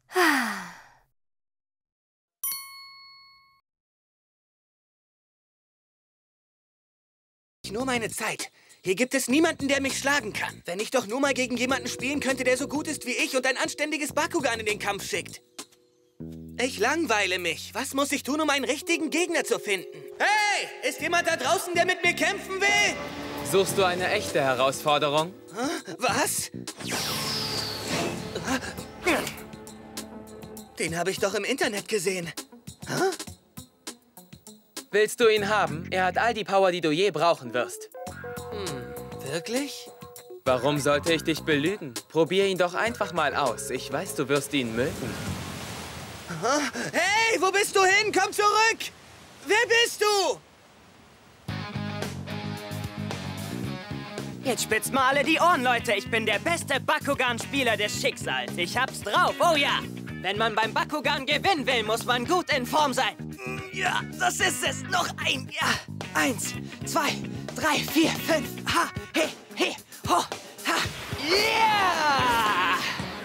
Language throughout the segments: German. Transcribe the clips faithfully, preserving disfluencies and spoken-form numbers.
Nur meine Zeit. Hier gibt es niemanden, der mich schlagen kann. Wenn ich doch nur mal gegen jemanden spielen könnte, der so gut ist wie ich und ein anständiges Bakugan in den Kampf schickt. Ich langweile mich. Was muss ich tun, um einen richtigen Gegner zu finden? Hey, ist jemand da draußen, der mit mir kämpfen will? Suchst du eine echte Herausforderung? Was? Den habe ich doch im Internet gesehen. Willst du ihn haben? Er hat all die Power, die du je brauchen wirst. Hm, wirklich? Warum sollte ich dich belügen? Probier ihn doch einfach mal aus. Ich weiß, du wirst ihn mögen. Hey, wo bist du hin? Komm zurück! Wer bist du? Jetzt spitzt mal alle die Ohren, Leute. Ich bin der beste Bakugan-Spieler des Schicksals. Ich hab's drauf, oh ja. Wenn man beim Bakugan gewinnen will, muss man gut in Form sein. Ja, das ist es. Noch ein, ja. Eins, zwei, drei, vier, fünf. Ha, he, he, ho, ha, yeah!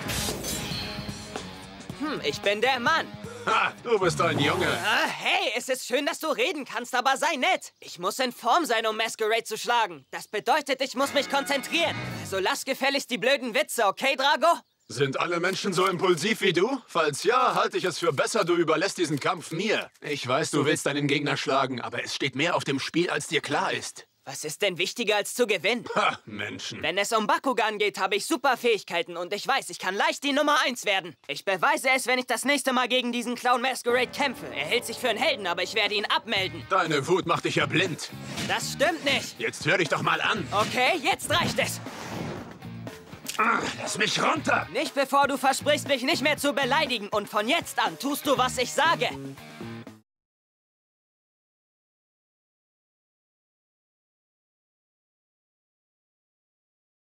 Hm, ich bin der Mann. Ha, du bist ein Junge. Ah, hey, es ist schön, dass du reden kannst, aber sei nett. Ich muss in Form sein, um Masquerade zu schlagen. Das bedeutet, ich muss mich konzentrieren. Also lass gefälligst die blöden Witze, okay, Drago? Sind alle Menschen so impulsiv wie du? Falls ja, halte ich es für besser, du überlässt diesen Kampf mir. Ich weiß, du willst deinen Gegner schlagen, aber es steht mehr auf dem Spiel, als dir klar ist. Was ist denn wichtiger, als zu gewinnen? Ha, Menschen. Wenn es um Bakugan geht, habe ich super Fähigkeiten und ich weiß, ich kann leicht die Nummer eins werden. Ich beweise es, wenn ich das nächste Mal gegen diesen Clown Masquerade kämpfe. Er hält sich für einen Helden, aber ich werde ihn abmelden. Deine Wut macht dich ja blind. Das stimmt nicht. Jetzt hör dich doch mal an. Okay, jetzt reicht es. Ah, lass mich runter. Nicht bevor du versprichst, mich nicht mehr zu beleidigen. Und von jetzt an tust du, was ich sage.